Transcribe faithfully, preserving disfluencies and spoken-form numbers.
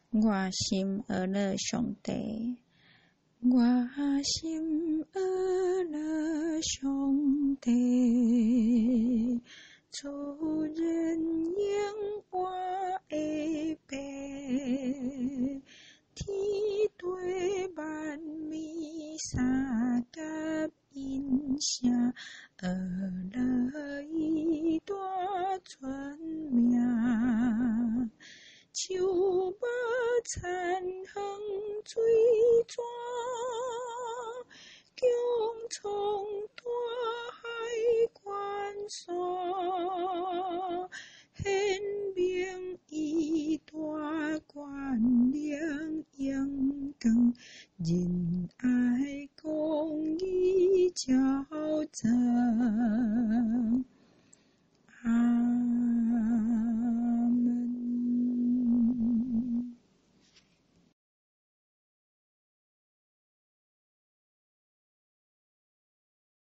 我心阿乐上帝，我心阿乐上帝，主人应我的白，天地万物三甲因声，阿乐伊大全名。树木残风水